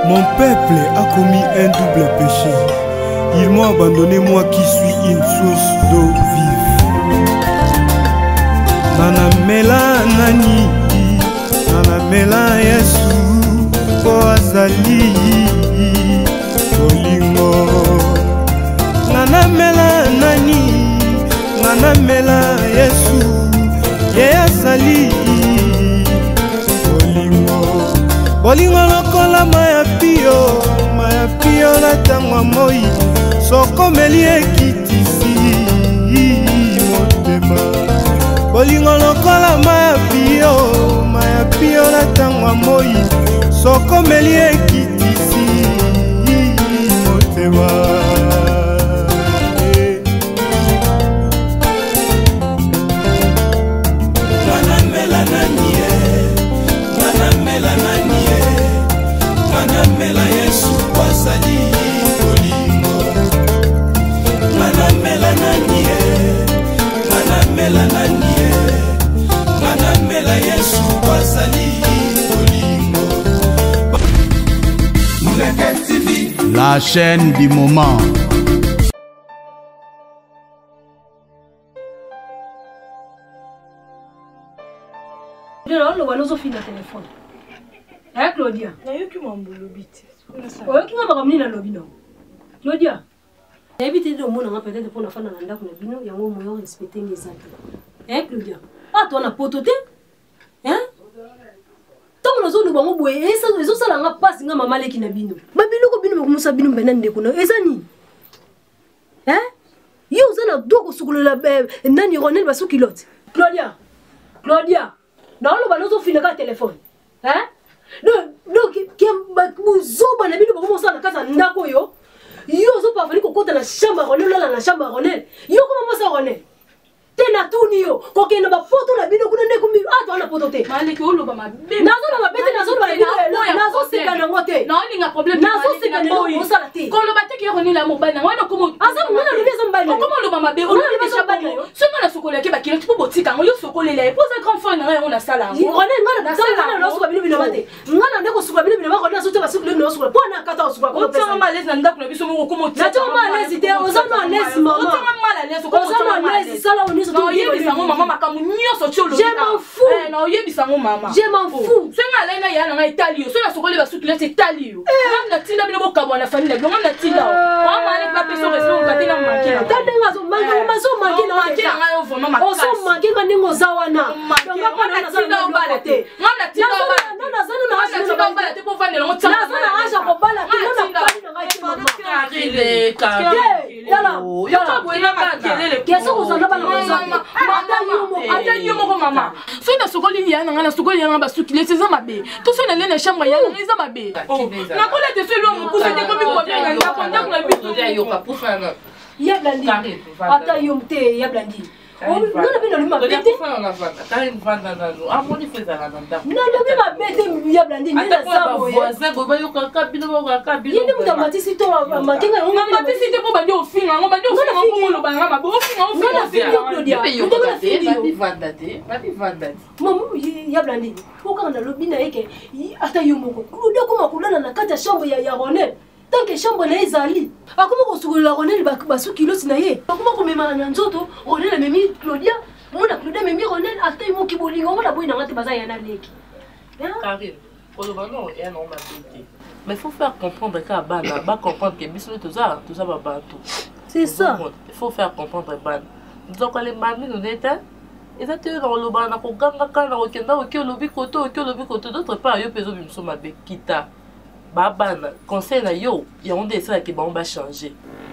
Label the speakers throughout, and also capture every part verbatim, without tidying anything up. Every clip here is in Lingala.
Speaker 1: Mon peuple a commis un double péché. Ils m'ont abandonné, moi qui suis une source d'eau vive. Nanamela nani, nanamela Yesu, po azali bolingo. Nanamela nani, nanamela Yesu, ye azali bolingo. Bolingo lokola maya pio, maya pio na tangwa moi, soko meli ekitisi motema. Bolingo lokola maya pio, maya pio na tangwa moi, soko meli ekitisi motema. Nanamela nanie, nanamela nanie, nanamela Yesu kwazali bolingo. Nanamela nanie, nanamela nanie, nanamela Yesu kwazali bolingo.
Speaker 2: La chaîne du moment.
Speaker 3: On va nous offrir le téléphone. Hein, Claudia?
Speaker 4: Il y a eu qui m'a embourbé.
Speaker 3: Oui, qui m'a ramené dans le lobby. Claudia? Il y a évité de mon nom peut-être pour la fin de l'année qu'on a vu, il y a un moyen de respecter les actes. Hein, Claudia? Ah, toi, on a pototé? Hein? Tant que nous avons un boy, et ça, les autres, ça n'a pas passé à maman qui n'a bino. Babino, ko bino, comme ça, bino, benan de kono. Et ça, ni? Hein? Yo, ça n'a donc sur le nani ronel basu kilote. Claudia? Claudia? Non, nous allons finir le téléphone. Hein? Donc, donc, qui est na bino comme ça na casa ndako yo. Yo zo pas venir kokota na chambre ronel là na chambre ronel. Yo comment ça ronel? Tena tuni yo. Ko ke na ba photo na bino kuna ndeko mi ah to na photo te.
Speaker 4: Mali ko lo ba ma be.
Speaker 3: Nazo na ba bete nazo ba bino. Nazo seka na ngote.
Speaker 4: Non, il y a problème.
Speaker 3: Nazo seka na ko ça la te.
Speaker 4: Ko lo ba te ki ronel la mo ba na wana ko mo.
Speaker 3: Asa mo na lo bisa mba.
Speaker 4: Comment lo ba ma be? On a déjà ba yo. Ce nga na sokola ke ba ki tu po botika ngo yo sokola la. Pose grand frère na on a sala.
Speaker 3: Ronel ngana na sala na so ba bino bino mate. Ngana ndeko suka bino bino ba ko na so te ba suka bino so ko na kata suka ko.
Speaker 4: O tsama malese na ndako na biso mo ko mo.
Speaker 3: Na tsama malese te o zama malese mama.
Speaker 4: O tsama malese ko
Speaker 3: o zama malese sala o ni so to
Speaker 4: maman makamu nyoso tsholo.
Speaker 3: Je m'en fous.
Speaker 4: Eh na oyebisa ngo mama.
Speaker 3: Je m'en fous.
Speaker 4: Senga lena ya na Italie. So na sokole ba sukile c'est Italie. Ngam na tinda bino bokabwa na famille ngam na tinda. Wa mane ba peso reso ngati na manke.
Speaker 3: Tande ngazo manke mazo manke na
Speaker 4: manke na yo vraiment makasi.
Speaker 3: O so manke ka ningo zawana.
Speaker 4: Ngam na tinda obala te. Ngam na tinda obala.
Speaker 3: Non na zanu na
Speaker 4: acha tinda obala te pour vendre ngo tsana.
Speaker 3: Na zanu acha ko bala te na bali na ngai mama.
Speaker 4: Karile karile.
Speaker 3: Yala.
Speaker 4: Yala buena makelele.
Speaker 3: Keso ko zana bala mama.
Speaker 4: Ata yomo ko mama. So na sokoli ya na na sokoli ya na ba sukile c'est ça mabe. Tout ça na lena chambre ya na za mabe. Na kola te so lo mo kusa te ko mi ko bien na ko nda ko na bitu ya yo ka pufa na. Ya blandi. Ata yom te ya blandi. Oh, non na bino lima bete. Kari mfanda na no. Amoni feza na nda.
Speaker 3: Na ndo bima bete ya blandi ni na sabo.
Speaker 4: Voisin go ba yo ka ka bino ba ka bino.
Speaker 3: Yende mutamati sito makenga ngo
Speaker 4: mama sito ko ba dio finga ngo ba dio finga ngo lo ba ngama bo finga ngo finga
Speaker 3: finga Claudia.
Speaker 4: Ndo ba finga bi vanda te, ba bi vanda.
Speaker 3: Mamu ya blandi. Ko na lobi na yeke ata yomoko. Claudia ko makulana na kata chambre ya ya Ronel. Tant que chambre na ezali. Akoma ko sukula Ronel ba basu kilo sinaye. Akoma ko mema na nzoto Ronel memi Claudia. Mona Claudia memi Ronel ata yimo ki bolingo mona boy na ngate baza ya na leki.
Speaker 4: Karine, pour le moment, il y a un homme à péter. Mais il faut faire comprendre qu'à Ban, va comprendre que Bissou tout ça, tout ça va partout.
Speaker 3: C'est ça.
Speaker 4: Il faut faire comprendre Ban. Donc les mamies nous étaient. Ils étaient dans le ban, on a gagné quand on a gagné, on a lobby côté, on a lobby côté. D'autre part, yo peso bimso mabe kita. Ban, conseil na yo, il y a un dessin qui va changer.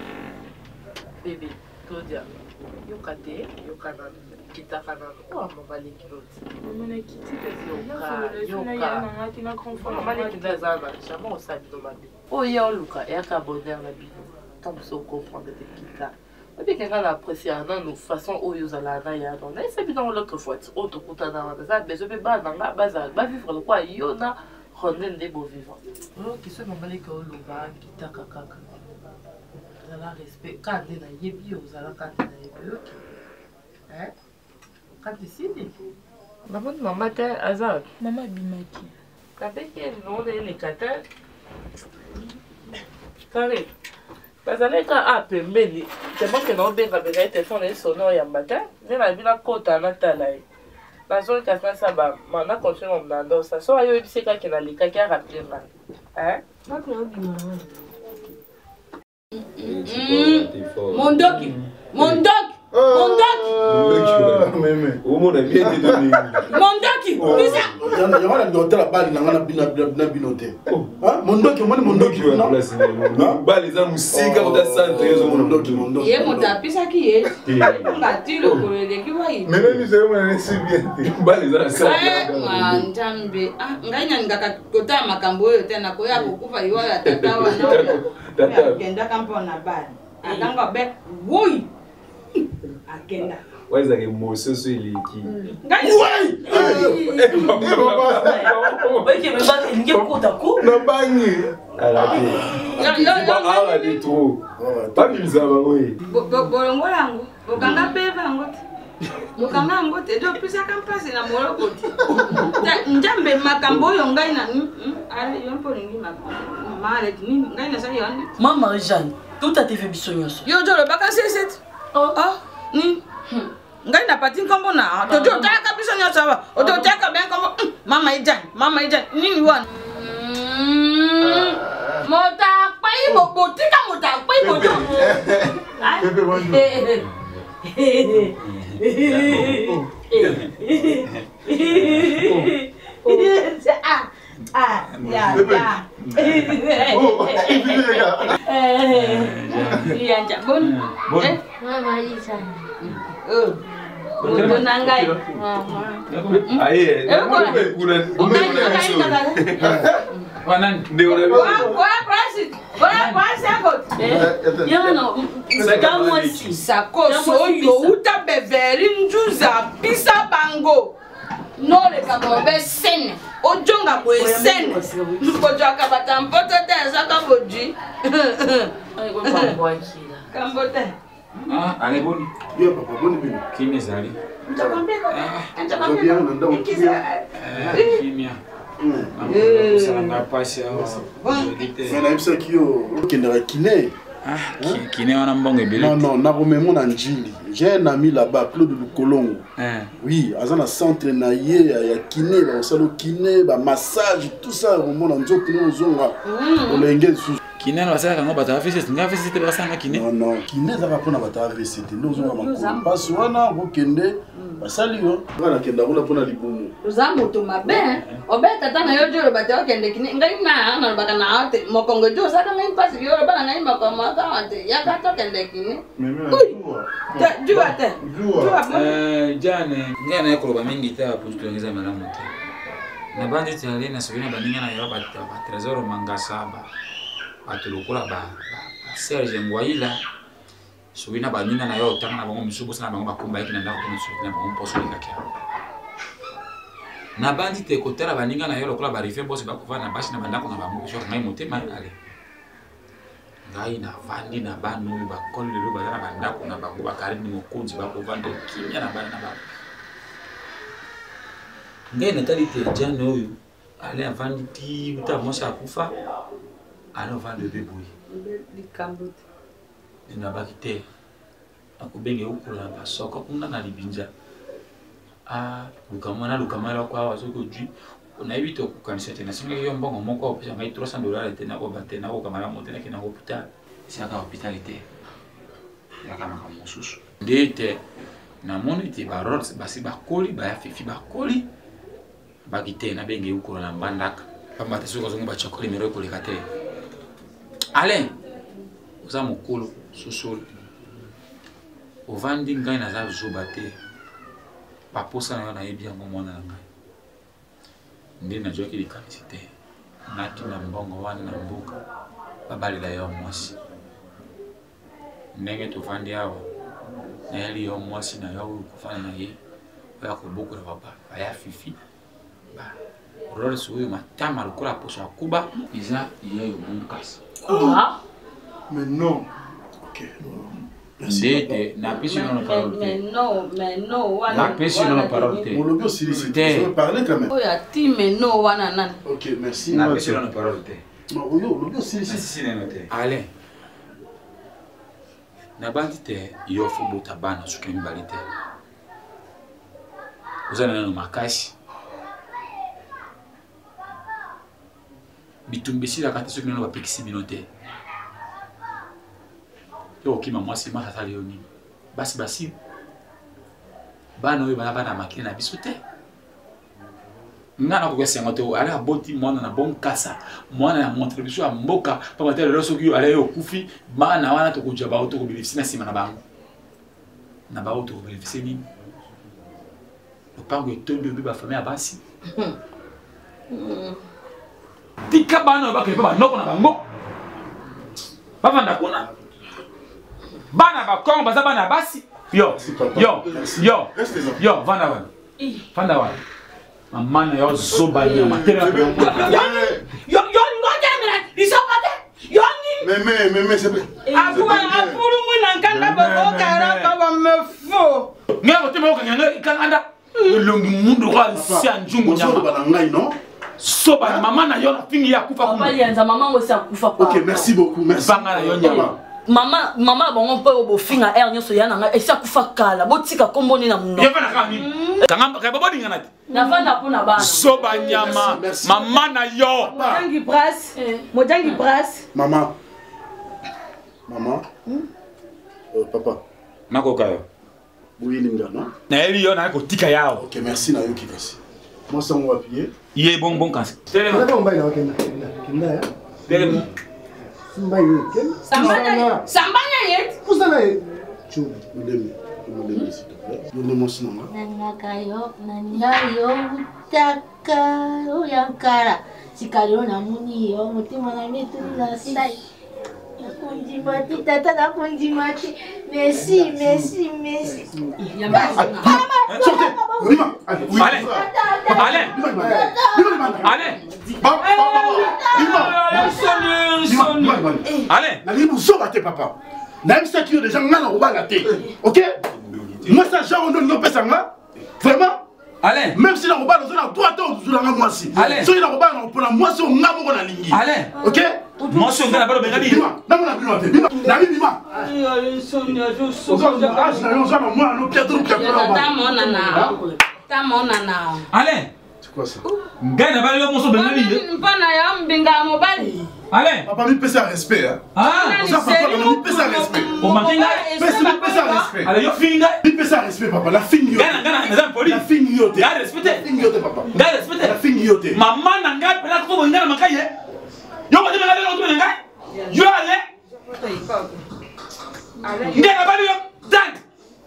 Speaker 4: Bébé, Claudia, yo kate, yo kanan. Kita kanan, oh mon va les kilotes.
Speaker 5: On a quitté
Speaker 4: yoka, yoka. Maman les kilotes zana, jamais on s'habille dans ma vie. Oh ya luka, et à bonheur la vie. Tant que ça comprendre des kita. Et puis quelqu'un apprécie un an nous façon où ils allaient na ya non. Et c'est bien dans l'autre fois, autre kuta na ça, mais je vais pas dans la base, ba vivre le quoi yona, Ronel des beaux vivants. Oh qui sont maman les ko luka, kita kaka. La respect, quand on a yebi aux ala quand on a yebi. Hein? Quand tu signes, maman, maman, t'es azar.
Speaker 5: Maman bimaki.
Speaker 4: Quand tu es non, les catins, Carré. Bazale ka a pembeni. Tellement que non benga benga téléphone et sonore ya matin. Mais la vie na kota na talai. La zone kasna saba. Mana continue on nando ça. So ayo biseka ke na lika ki a rappeler mal. Hein?
Speaker 3: Pas que on bima.
Speaker 5: Mon doc. Mon doc. Mon doc.
Speaker 6: Au monde a bien été donné.
Speaker 5: Mon doc. Qui ça?
Speaker 7: Il y a un docteur à Bali, il y a un binoté. Mon doc, mon doc,
Speaker 6: non? Bali, les hommes, c'est quand on a ça, mon doc, mon doc.
Speaker 5: Il y a mon tapis, ça qui est. Il a battu le collègue qui va y.
Speaker 6: Mais même si on est si bien, Bali, les hommes, ça.
Speaker 5: Ah, Njambe. Ah, ngaina ngaka kota makambo yo tena ko ya kukufa yo ya tata wa no. Tata. Kenda kampo na Bali. Akanga be, woi. Agenda.
Speaker 6: Ouais, ça émotion sur les qui.
Speaker 5: Ouais.
Speaker 4: Ouais, qui me bat une gueule côte à coup.
Speaker 6: Non pas ni. Alors, ah, elle est trop. Pas bizarre, oui.
Speaker 5: Bolongo lango. Bokanga beba ngote. Bokanga ngote do pisa kampasi na moroko ti. Njambe makambo yo ngai na ale yo mpo ningi makambo. Male ni ngai na sa yo.
Speaker 4: Maman Jeanne, tout a été fait bisognoso.
Speaker 5: Yo jo le baka seset. Oh oh ni. Ngai na pati kombo na. To jo ta ka bisognoso ba. O to ta ka ben kombo. Mama Ijan, Mama Ijan nini wan. Mota pai mo botika mota pai mo jo. Ah, ah, ya, ya. Iya, Cak Bun. Eh,
Speaker 3: Mama Isa.
Speaker 5: oh. Betul nanggai.
Speaker 6: Aye. Wanan, dia orang.
Speaker 5: Wah, wah, prasit. Wah, wah, sakot.
Speaker 3: Ya no, kama si.
Speaker 5: Sakot so yo uta beveri njuza pisa bango. No le kama be sen. Ojonga bo sen. Bojo akabata mpoto te saka boji.
Speaker 4: Ai, go pambo aqui.
Speaker 5: Kambote.
Speaker 8: Ah, allez bon.
Speaker 7: Yo, papa, bon bien.
Speaker 8: Qui m'est allé?
Speaker 5: Ntakwambia.
Speaker 7: Ndio bien ndio.
Speaker 8: Eh, kimia.
Speaker 5: Eh.
Speaker 8: Salanga pasi hao.
Speaker 7: Na ibisa kio okendera kiné.
Speaker 8: Ah, kiné wana mbongo ebele.
Speaker 7: Non non, na romemo na njili. J'ai un ami là-bas, Claude Lukolongo.
Speaker 8: Eh.
Speaker 7: Oui, azana centre na ye ya kiné, ba osalo kiné, ba massage, tout ça romona nzoto no zonga. Olenge su.
Speaker 8: Kiné na sala kango bata afisi, nga afisi te basanga kiné.
Speaker 7: Non non, kiné za pona bata afisi te. No zonga makolo. Paso wana bokende basali yo. Bana kenda kula pona libumu.
Speaker 5: Uzamu to mabe. Obeta tana yo joro bata okende kini ngai na na baka na ate mokongo jo saka ngai pasi yo bana ngai makoma ka ate ya ka to kende kini. Ta jua te. Jua.
Speaker 8: Eh, jane, ngana yakoloba mingi ta pour tuongeza malamu te. Na bandi tali na subina baninga na yo bata ba trésor mangasaba. Batulukula ba Serge Ngwaila. Subina baninga na yo tanga na bango misuku sana bango bakumba yiki na ndako kuna subina bango poso likakia. Na bandi te kotela baninga na yo lokola ba rive boss bakuva na bashi na bandako na bango short ngai motema ale. Ngai na vandi na banu ba kolelo ba na bandako na bango bakari ni mokunzi bakuva ndo kimya na bana ba. Ngai na tali te jana oyo ale avandi ti uta mosa kufa. Alors vend le bébé.
Speaker 5: Di kambote.
Speaker 8: Ina bakite. Akubenge ukula ba soko kuna na libinja. Ah, ukamana lukamala kwa wasoko ju. Una ibito kukanisa tena singa yo mbongo moko opesa ngai trois cents dollars tena ko batena ko kamala motena kina hospital. Saka hospitalite. Ya kama kama mususu. Ndete na moni te barots basi bakoli ba fifi bakoli. Bakite na benge ukula na mbandaka. Kama tasuko zongo ba chokoli mero ko likate. Alain, oza mokolo susulu. Ovandi ngai na za zuba te. Paposa na yo na yebi yango mwana na ngai. Ndi na joki likanisi te. Nati na mbongo wana na mbuka. Babalela yo mwasi. Ndenge tovandi awa. Na yali yo mwasi na yo kufana na ye. Oya kubuku na baba. Baya fifi. Ba. Role suyo matama lukula poso akuba. Iza yeyo munkasi.
Speaker 3: Ah,
Speaker 7: Mais non. Ok.
Speaker 8: Ndete na pesi non la parole.
Speaker 5: Mais non, mais non, wana.
Speaker 8: Na pesi non la parole.
Speaker 7: Mon logo c'est ici. Je veux parler quand même.
Speaker 5: Oya ti mais non wana nan.
Speaker 7: Ok, merci.
Speaker 8: Na pesi non la parole te. Alain. Nabandi te yo fo bota bana suka mibali te. Uzana na makashi. Bitumbisi la kata suka na bapikisi binote. Yo kima mwasi masa tali yoni. Basi basi. Bana we bana bana makina na biso te. Ngana ko kwesi ngoto ala boti mwana na bon kasa mwana na contribution ya mboka pa matele loso ki ala yo kufi bana wana to kuja ba auto ko bénéficier na sima na bango na ba auto ko bénéficier ni le pango etondo bi ba famille abasi tika bana ba ke ba noko na bango ba vanda kuna bana ba kongo baza bana abasi yo yo yo yo vanda wana vanda wana Maman yo zoba ni matera yo yo yo ngoja mira isopate yo ni
Speaker 7: meme meme c'est
Speaker 5: afu afu mu na kanga ba kara ka ba mefo
Speaker 8: ngabo temo ka nyanga ikanga longi mundu kwa si anjungu nyama
Speaker 7: soba na ngai non
Speaker 8: soba maman na yo na fingi ya kufa
Speaker 9: kuma papa yanza maman we sa kufa pa
Speaker 7: OK merci beaucoup merci
Speaker 8: banga na yo nyama
Speaker 9: Maman, maman, bon, on peut au finga air, nyo soya na, et ça kufa kala, botika komboni na muno.
Speaker 8: Yeva na kami. Kanga ka babo dinga nati.
Speaker 9: Na vanda pona ba.
Speaker 8: Soba nyama, maman na yo.
Speaker 5: Mojangi brasse, mojangi brasse.
Speaker 7: Maman. Maman. Euh papa.
Speaker 8: Nako kayo.
Speaker 7: Oui ninga non.
Speaker 8: Na eli yo na ko tika yao.
Speaker 7: OK merci na yo kikasi. Moi ça on va appuyer.
Speaker 8: Yé bon bon kansi. Télé.
Speaker 1: Ndio mbaye na wakenda. Kinda ya.
Speaker 8: Télé.
Speaker 1: Mbaye ken.
Speaker 5: Sambanya, sambanya yet.
Speaker 1: Kusana ye. Chu.
Speaker 7: Madame, madame s'il te plaît. Nous le monstre non.
Speaker 10: Nanakayo, nanyayo, utaka, uyankara. Sikaro na muni yo, mutima na mitu na sai. Nakunjimati, tata nakunjimati. Merci, merci, merci.
Speaker 7: Sortez. Lima.
Speaker 8: Allez. Allez. Allez. Allez.
Speaker 7: Allez, vous sortez papa. Même ça qui est déjà mal au bas la tête. OK? Moi ça genre on ne peut pas ça. Vraiment?
Speaker 8: Allez.
Speaker 7: Même si la roba dans la toi toi sur la moi si.
Speaker 8: Allez.
Speaker 7: So la roba pour la moi sur ngamo na lingi.
Speaker 8: Allez.
Speaker 7: OK?
Speaker 8: Moi sur ngana balo bengali.
Speaker 7: Bima. Na mona bino te. Bima. Na bima.
Speaker 5: Ayo sonia jo so.
Speaker 7: So ah je na yo ça moi no piato no piato.
Speaker 5: Ta mona na. Ta mona na.
Speaker 8: Allez.
Speaker 7: C'est quoi ça?
Speaker 8: Ngana balo mo so bengali.
Speaker 5: Mpana ya mbinga mobali.
Speaker 8: Allez.
Speaker 7: Papa mi pèse respect hein.
Speaker 8: Ah,
Speaker 7: ça papa mi pèse respect.
Speaker 8: o makinga.
Speaker 7: Pèse mi pèse respect.
Speaker 8: Allez yo finga.
Speaker 7: Mi pèse respect papa, la fingi.
Speaker 8: Ngana ngana ngana poli.
Speaker 7: La fingi yote.
Speaker 8: Ga respecte.
Speaker 7: Fingi yote papa.
Speaker 8: Ga respecte.
Speaker 7: La fingi yote.
Speaker 8: Maman na ngai pela ko bo ngana makaye. Yo mo tebe ngale ko ngai. Yo ale. Ngana bali yo dank.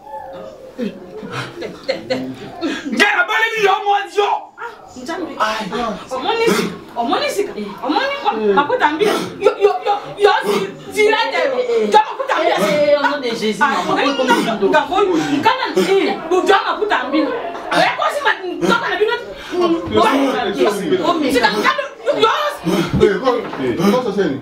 Speaker 8: Ngana bali yo mo yo.
Speaker 5: Omoni, omoni sika, omoni kwa makutambia. Yo yo yo yo si zira de. Kama kutambia.
Speaker 9: Eh, au nom de Jésus, maman.
Speaker 5: Ngabo, kana eh, bujwa makutambia. Eh, kwa si ma toka na bino. Oh, sika kana yo.
Speaker 7: Eh, comment ça c'est?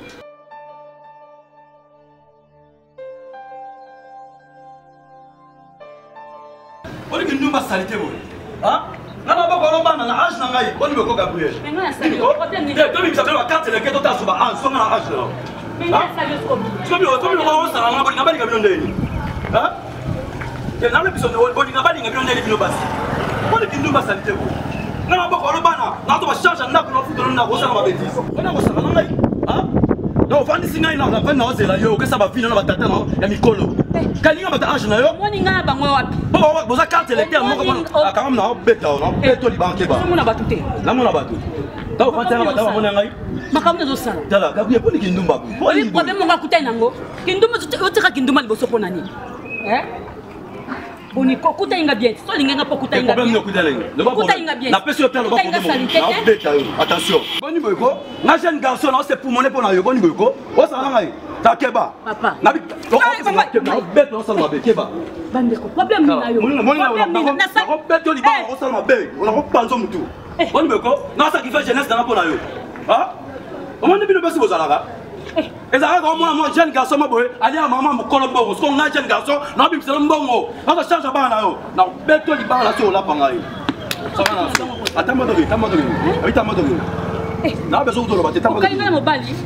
Speaker 11: On dit que nous va salité moi. Hein? Nana ba ko bana na age na ngai boni ko Gabriel.
Speaker 3: Mais non ça. Côté ni.
Speaker 11: Eh, demi ça va carte le keto ta suba an so na age là.
Speaker 3: Mais non ça juste comme.
Speaker 11: Tu bi o to bi ko sa na boni ngabali ngabilo ndeni. Hein? Ke na le biso ne boni ngabali ngabilo ndeni bino basi. Boni kindu ba salité ko. Nana ba ko bana na to ba charge na ko futo na ko sa na ba bêtise. Bana ko sa na ngai. Hein? Non, on va dire que na va na ozela yo que ça va finir na batata na ya mikolo. Kalinga bata age na yo.
Speaker 3: Moni nga bango wapi?
Speaker 11: Bo bo za carte électeur moko ba quand même na beta na beto li banque ba.
Speaker 3: Mona batute.
Speaker 11: Na mona batu. Ta ko tanga bata mona ngai.
Speaker 3: Makambo zo sala.
Speaker 11: Tala Gabriel poni kindumba.
Speaker 3: Poni problème nga kutai nango. Kinduma oteka kinduma liboso pona nini? Eh? Boni ko kutai nga bien. So linga nga po kutai nga bien.
Speaker 11: Problème no kutai nga. Le ba
Speaker 3: kutai nga bien.
Speaker 11: Na pesi yo tala ba ko. Na beta yo. Attention. Boni boyko. Na jeune garçon na c'est pour monnaie pona yo boni boyko. O sa na ngai. Takeba.
Speaker 3: Papa.
Speaker 11: Na bi. To ko na beta no sa na bekeba.
Speaker 3: Bandeko. Problème ni na yo.
Speaker 11: Problème ni na sa. Ko beta li ba o sa na be. On a ko panzo mutu. Boni boyko. Na sacrifice jeunesse na pona yo. Ah? O mo ne bi no besi bozalaka. Et ça va moi moi jeune garçon ma boy aller à maman mo kolo bongo so na jeune garçon na bi biselo mbongo na change ba na yo na beto li ba la so la pangai ça va na attends moi de attends moi de attends moi de Na besoin de battre.
Speaker 9: Okaïma mobali.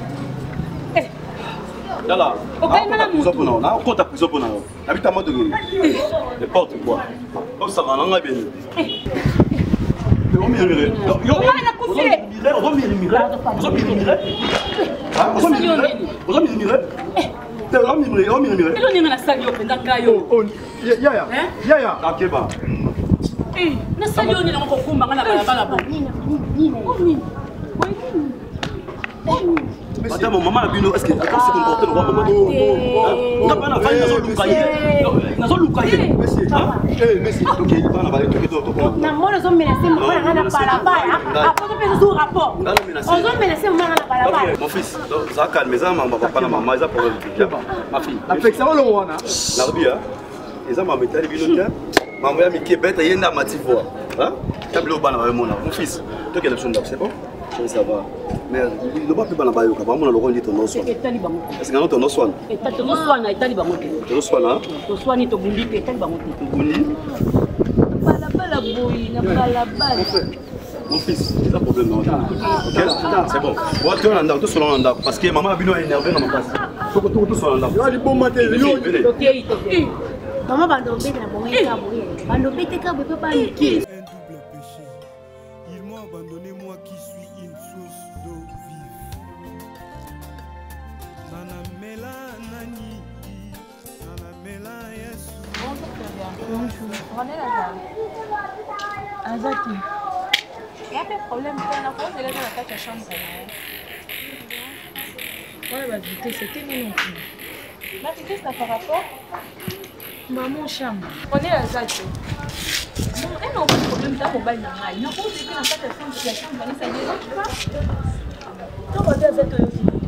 Speaker 11: Là,
Speaker 9: Okaïma la
Speaker 11: prison pour nous. Na compte prison pour nous. Habite à moi de n'importe quoi. Comme ça, on a bien. On mire mire. Yo, on a couché. On mire mire. On mire mire. Ah, on mire mire. On mire mire. On mire mire, on mire mire.
Speaker 9: Elo ninga na sali yo penda kayo.
Speaker 11: Oh, ya ya. Ya ya. Akeba.
Speaker 9: Eh, na sali yo ni na ko kumba ngana bala bala bo.
Speaker 11: Madame, maman a vu nous. Est-ce que attends, c'est comporté le roi maman? On n'a pas la faille, nous allons loucailler. Nous allons loucailler. Monsieur, eh, monsieur. Ok, il va en avaler tout tout tout.
Speaker 10: Na moi nous sommes menacés, moi on a pas la balle. Après tu fais tout rapport. On sommes menacés, moi on a pas la balle.
Speaker 11: Mon fils, ça calme, ça maman va pas la maman, ça problème. Ma fille.
Speaker 1: Affection le roi na.
Speaker 11: L'arbi hein. Et ça m'a mis tali binoka. Maman ya miki bête yenda mativoa. Hein? Tableau bana ba mona. Mon fils, toi quelle option c'est bon? Ça va. Mais le pas plus bana ba yoka, vraiment le roi dit ton nom soit. Est-ce que non ton nom soit?
Speaker 9: Et ta ton nom soit na itali bango te.
Speaker 11: Ton soit là?
Speaker 9: To soit ni to bundi te itali bango te.
Speaker 11: Bundi?
Speaker 9: Bala bala boy, na bala bala.
Speaker 11: Mon fils, c'est un problème non. OK? C'est bon. Bon, tu en as tout sur l'anda parce que maman a bino énervé dans ma place. Faut que tout tout sur l'anda. Yo di bon matin, yo.
Speaker 9: OK, OK.
Speaker 10: Maman va tomber dans mon état boy. Va tomber te ka peut pas niquer.
Speaker 1: Ils m'ont abandonné, moi qui suis une source d'eau vive. Nana mela nani, nana mela yes.
Speaker 5: Bonjour. On est là. Azaki. Il y a pas de problème. On a posé les gens à la chambre. Ouais, bah, c'était mignon. Ma petite, ça par rapport. Maman chambre. On est à Azaki. Bon, elle n'a pas de problème. T'as mon bail normal. Il n'a pas posé dans cette chambre. La chambre, ça y est. Tu vas dire Azaki.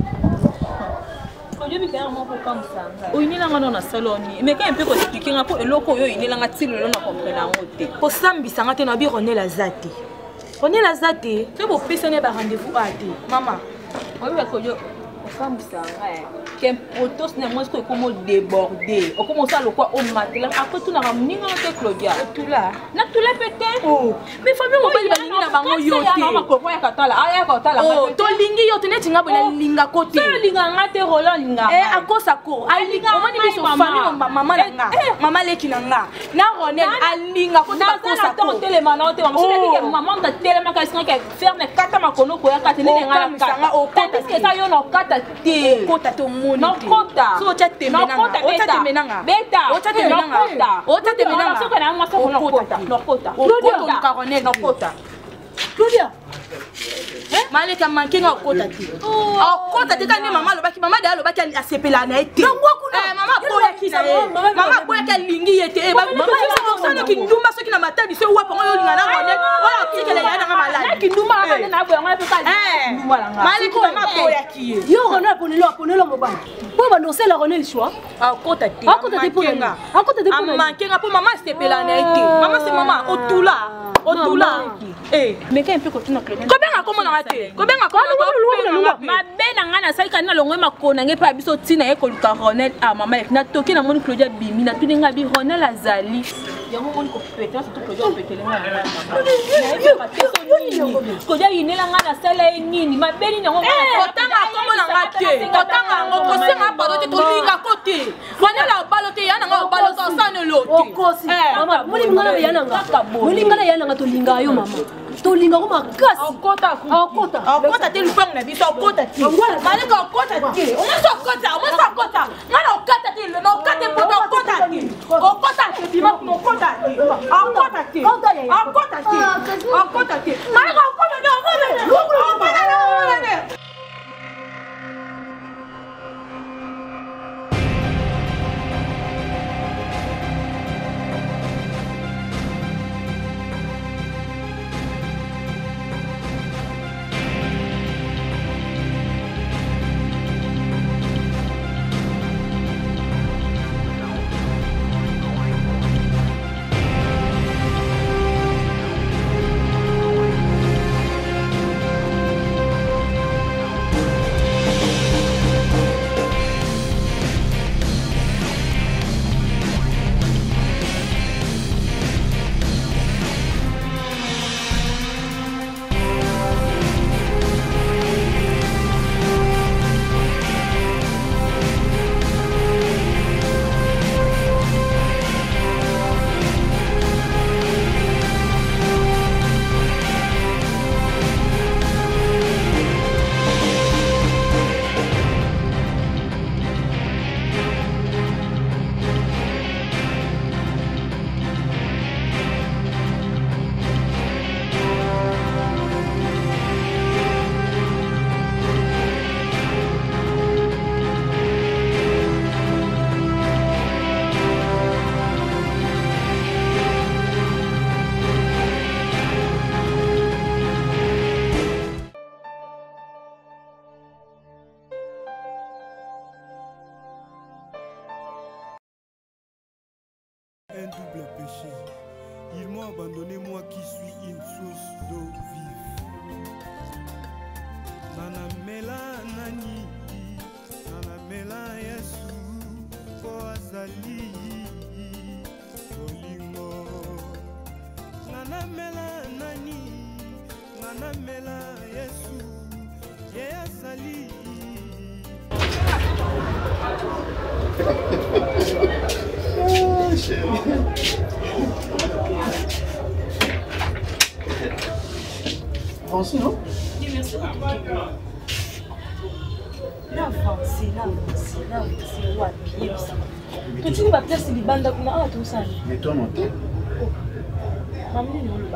Speaker 5: oyinelanga na saloni mais quand mpe ko expliquer nga po eloko yo oyinelanga tilo lo na comprendre ngo te po sambisanga te na bi Ronel azate Ronel azate te bo pesane ba rendez-vous a te mama oyo ba ko yo sambisanga eh kem protos na moi ko komo déborder o komo ça le quoi au matin après tout na ramninga te Claudia tout là na tout là peut-être oh mais famille mo bali balingi na bango yo te na ko ya katala aya katala oh to lingi yo te neti nga bola linga kote so linga nga te rolo linga eh akosa ko alinga omoni biso famille mama nga mama leki na nga na Ronel alinga ko ta kosa ko telema na te mama so ke mama ta telema ka singa ke ferme kata makono ko ya katene nga la kata o kata que ça yo no kata te kota to moni no kota so cha temenanga o cha temenanga beta o cha temenanga o cha temenanga so kana ma so no kota no kota o kota ka Ronel no kota Claudia eh maleka mankenga kota ti o kota te kana mama lo baki mama da lo baki asepela na ete eh mama boya kina mama boya ka lingi ete e ba mama so na kindumba so kina matadi so wa pongo yo linga na Ronel o tikele ya na maladi kindumba ka na boya ngapa ka kindumba la nga maleka mama boya ki
Speaker 3: yo Ronel ponelo ponelo mobana po ba no la Ronel choix
Speaker 5: a kota ti
Speaker 3: a kota te ponga a kota te ponga
Speaker 5: mankenga po mama asepela na ete mama c'est mama otula otula eh mais quand un peu continue Claudia kobenga komo na ate kobenga komo na mabena ngana salika na longwe makona nge pa biso tina e koluka Ronel a mama na toki na moni Claudia bimi na tuninga bi Ronel azali yango moni ko pete surtout Claudia petele ngana Claudia yinela ngana sala nini mabeni yango kotanga komo na ngate kotanga ngo kosenga pado te tolinga kote Ronel a balote yana ngo balote sana lote
Speaker 3: okosi mama moni ngana yana nga moni ngana yana nga tolinga yo mama tolinga ko makasi
Speaker 5: okota okota okota te lupang na biso okota ti maleka okota ti o mo okota o mo okota ngana okota ti le no okota po okota ti okota ti bima ko okota ti okota ti okota ti okota ti maleka okota ti okota ti
Speaker 1: un double péché. Ils m'ont abandonné, moi qui suis une source d'eau vive. Nanamela nani, nanamela Yesu, po azali, bolingo. Nanamela nani, nanamela Yesu, ye azali.
Speaker 7: Ah, chérie. Français, non?
Speaker 9: Oui, merci. Là, avancez, là, avancez, là, avancez. Ouais, pied, ça. Tu dis, ma place, c'est les bandes qu'on a, tout ça.
Speaker 7: Mais toi, non, t'es.
Speaker 9: Maman, non, le bas.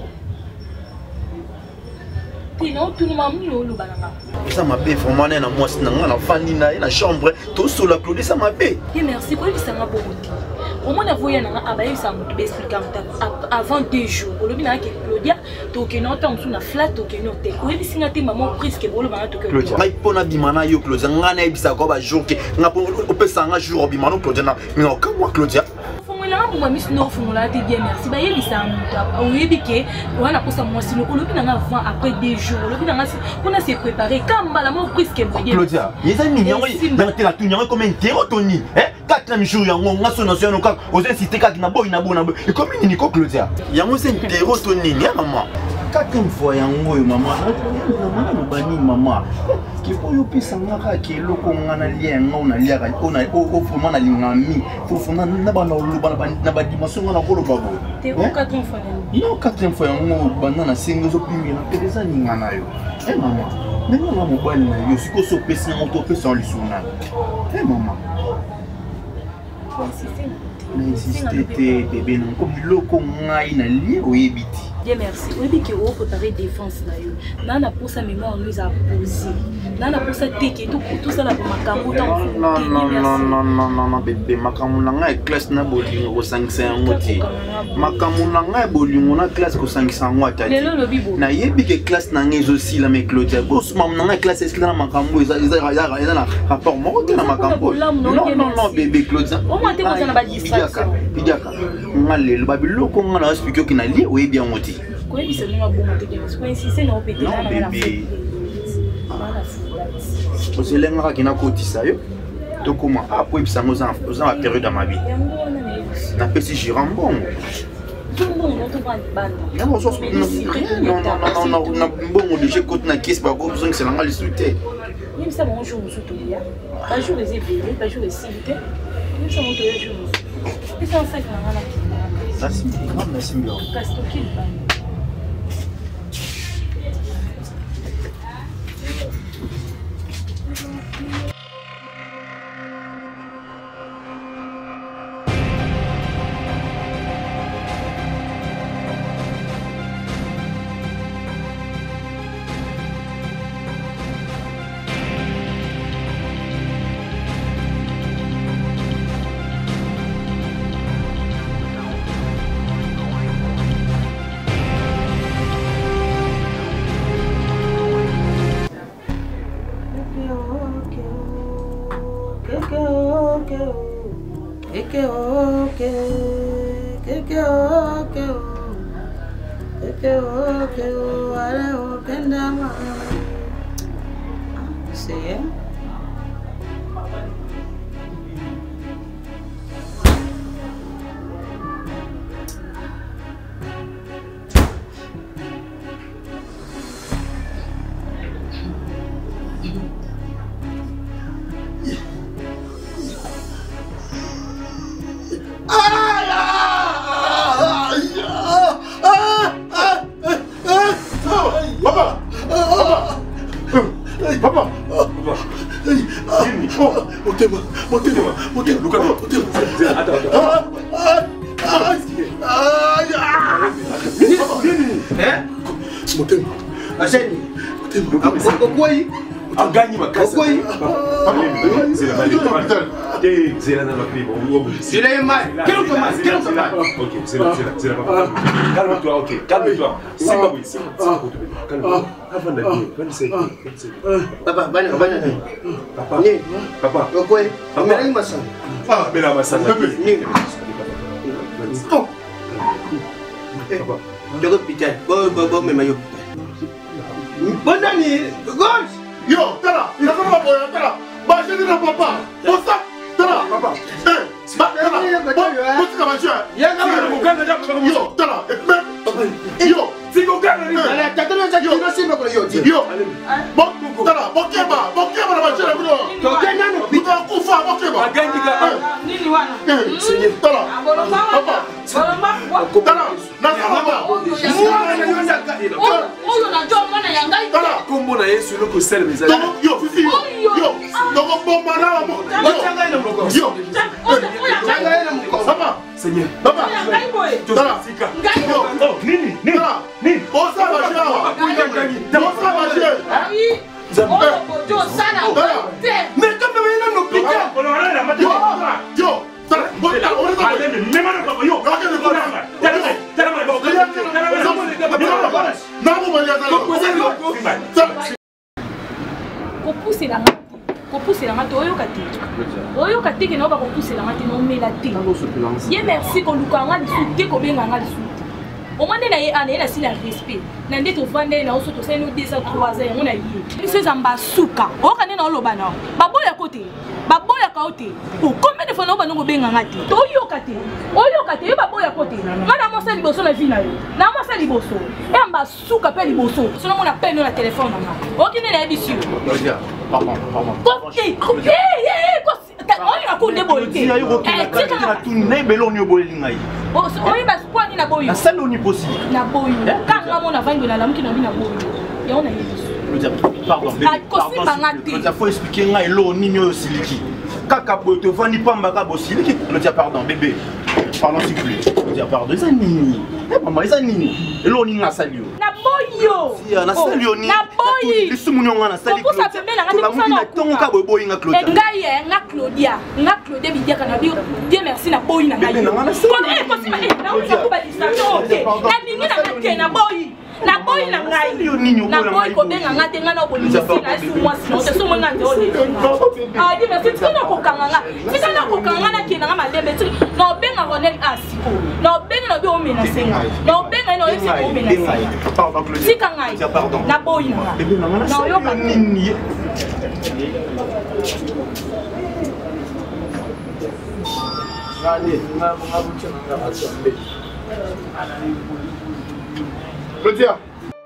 Speaker 9: Non, tout le monde le bas.
Speaker 12: Ça m'a fait vraiment na moi c'est na fandi na na chambre tout sur la Claudie ça m'a fait.
Speaker 9: Et merci quoi il s'en a beaucoup. Au moins voyé na abaye ça me expliquer avant deux jours. Au lobby na que Claudia to que non tant sous na flat to que non te. Oui singa te maman prise que bolo ba to que.
Speaker 12: Claudia. Mai pona bimana yo Claudia ngana ibisa ko ba jour que nga po opesa nga jour bimana Claudia na mais comme moi Claudia.
Speaker 9: Là, moi, je suis bien, merci. Bah, il y a oui, que on a posé moi si le lobby n'a avant après des jours, le lobby n'a on a s'est préparé comme la mort prise que vous
Speaker 12: Claudia, les amis, il y a la tunia comme un terrotoni, hein? Quatre jours, il y a un national national quand aux incité quand na boy na boy na boy. Et comme il n'y a Claudia, il y a un terrotoni, hein maman. Quatrième fois, il y a un mot maman, maman nous banni maman. Qui faut y opérer ça ngaka qui loko ngana lien ngona lia on a au fond na lingami, faut fond na na ba na luba na ba dimension ngana ko lo babo.
Speaker 9: T'es au quatrième fois.
Speaker 12: Non, quatrième fois ngo banana singo zo pimi na pesa ngana yo. Eh maman, même na mo bani na yo siko so pesa na to pesa en lisuna. Eh maman. Mais si c'était bébé non comme loko ngai na lia o ebiti.
Speaker 9: Bien merci. Oui, bien que vous préparez défense là. Nana pour sa mémoire nous a posé. Nana pour sa tête tout tout ça là pour ma camoufle.
Speaker 12: Non non non non non non non bébé ma camoufle ngai classe na bolingo ko cinq cents ngoti. Ma camoufle ngai bolingo na classe ko cinq cents ngota. Na yebi que classe na ngai aussi la mais Claudia. Boss mam ngai classe est là ma camoufle ils ils ils na rapport mo na ma camoufle. Non non non bébé Claudia.
Speaker 9: Au moins tu vas na ba distraction.
Speaker 12: Bidaka. Ngale le babilo ko ngana expliquer que na li oui bien ngoti.
Speaker 9: Quoi il s'est mis à bon matériel. Quoi insister non péter là la
Speaker 12: bébé. Parce que l'engrais qui n'a côté ça yo. To comment après ça nous en faisant la période dans ma vie. Na pesi girambon.
Speaker 9: Tout le monde on te prend ban.
Speaker 12: Non non non non non non bon déjà côté na caisse pas besoin que c'est l'engrais discuter.
Speaker 9: Même ça mon jour surtout là. Pas jour les ébélés, pas jour les civités. Même ça mon jour. Et c'est un sac là.
Speaker 12: Ça c'est non mais c'est bien.
Speaker 9: Casse tout qui ban.
Speaker 13: C'est la mal. Quel autre mal? Quel autre mal? Ok, c'est là, c'est là, c'est là. Calme-toi, ok, calme-toi. C'est pas oui, c'est pas pour te mettre. Calme-toi. Avant d'aller, vingt-cinq, vingt-cinq.
Speaker 14: Papa, venez, venez.
Speaker 13: Papa, papa.
Speaker 14: Ok, papa, mais là, il m'a
Speaker 13: Ah, mais là, ma salle.
Speaker 12: Oh. Jogo picha. Go go go mema yo. Bonani, gauche.
Speaker 7: Yo, tala, il a pas ma boya, tala. Bah, je dis non papa. Pour ça, tala, papa. Eh, bah, tala. Bon, tu vas jouer.
Speaker 11: Ya kama mukanga ja kwa
Speaker 7: Yo, tala. Et yo,
Speaker 11: si go gana ni.
Speaker 7: allez, t'as donné ça, yo, c'est pas yo. Yo. Bon, tala, bon keba, bon keba na bajela bro.
Speaker 11: To ganya no.
Speaker 7: Bito kufa, bon keba.
Speaker 11: Aganji ka.
Speaker 5: Nini wana?
Speaker 7: Eh, c'est tala. Papa. Tala, na papa.
Speaker 5: Oyo na jo mwana ya ngai.
Speaker 7: Tala.
Speaker 13: Kombo na Yesu loko sel mezali.
Speaker 7: Yo, fifi yo. Yo, donc bomba na mo.
Speaker 11: Yo changa ina moko.
Speaker 7: Yo.
Speaker 11: Changa ina moko.
Speaker 7: Papa.
Speaker 13: Seigneur.
Speaker 7: Papa.
Speaker 5: Ngai boy.
Speaker 7: Tala.
Speaker 5: Ngai boy.
Speaker 11: Oh, nini? Nini?
Speaker 7: Nini? Bosa bajawa. Bosa bajawa.
Speaker 5: Ai. Oyo bojo sana.
Speaker 11: Mais comme il a no picha. On a la mati.
Speaker 7: Yo. Tala. Bon, on est
Speaker 11: Allez, mais même pas yo.
Speaker 9: kopusela kopusela ngati oyoka te oyoka te ke na oba kopusela ngati na omela te ye merci koluka nga lisu te kobenga nga lisu te omwa nde na ye ana ye na sila respect na nde tovanda ye na oso tosali no deux cent trois ans yango na ye biso ezamba suka oyoka nde na oloba na baboyaka te baboyaka o te combien de fois na obanda kobenga nga te toyoka te oyoka te ye baboyaka te nga na mwasa liboso na vi na yo na mwasa liboso eyamba suka mpe liboso so namona peno na telefone na nga oyoki nde na yebisi yo oyo akunde boye te oyeba kwani na boyo
Speaker 12: nasaloni posi
Speaker 9: na boyo kanga mona vangi na lamuki na bi na boyo yango na yebiso
Speaker 12: pardon
Speaker 9: kosimbanga te
Speaker 12: faut expliquer nga elo nini oyo siliki kaka boye tovandi pambaka bosiliki lotia pardon bébé pardon s'il vous plaît lotia pardon eza nini mama eza nini elo nini nasali yo
Speaker 9: na boyo
Speaker 12: nasali yo nini
Speaker 9: na boyi
Speaker 12: lisumu nyonga nasali
Speaker 9: kopusa pembeni nanga
Speaker 12: tolamuki na ntongo ka boye boyi nga Claudia
Speaker 9: ngai ye nga Claudia nga Claudia bidiaka na bio Dieu merci na boyi na ngai yo kosima na uza kuba distraction te na ningi na ngate na boyi na boyi na ngai na boyi kobenga nga te nga na obolisi na esi mwasi na oteso mwenga nde ole ah Dieu merci tika na kokanga nga tika na kokanga nga na kena nga malembe tika na obenga Ronel asiko na obenga na bi omena senga na obenga na oyesi omena senga tika ngai na boyi na nga na oyoka
Speaker 12: nini
Speaker 7: Claudia.